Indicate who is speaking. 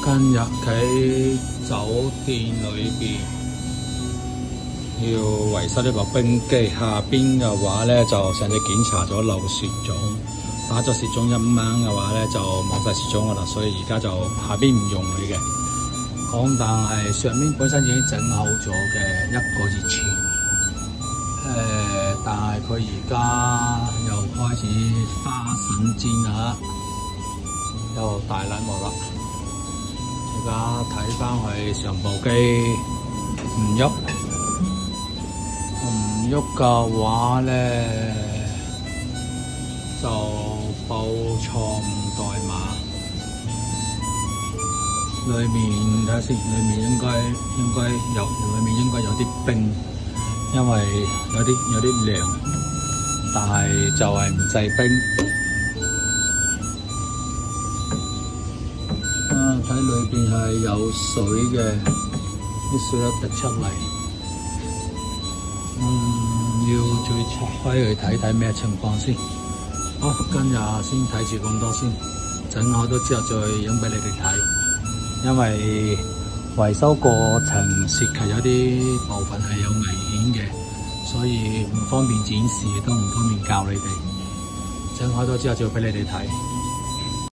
Speaker 1: 今日喺酒店裏邊要維修呢部冰機，下邊嘅話咧就上次檢查咗漏雪種，打咗雪種1蚊嘅話咧就冇晒雪種噶啦，所以而家就下邊唔用佢嘅。咁但係上面本身已經整好咗嘅1個月前，但係佢而家又開始花神戰啦，又大禮物啦。而家睇翻佢上部機唔喐嘅話咧，就報錯誤代碼。裏面睇下先，裏面應該有啲冰，因為有啲涼，但係就係唔制冰。睇裏邊係有水嘅，啲水都滴出嚟。要再拆開去睇睇咩情況先。好，今日先睇住咁多先，整好咗之後再影俾你哋睇。因為維修過程涉及有啲部分係有危險嘅，所以唔方便展示，亦都唔方便教你哋。整好咗之後再俾你哋睇。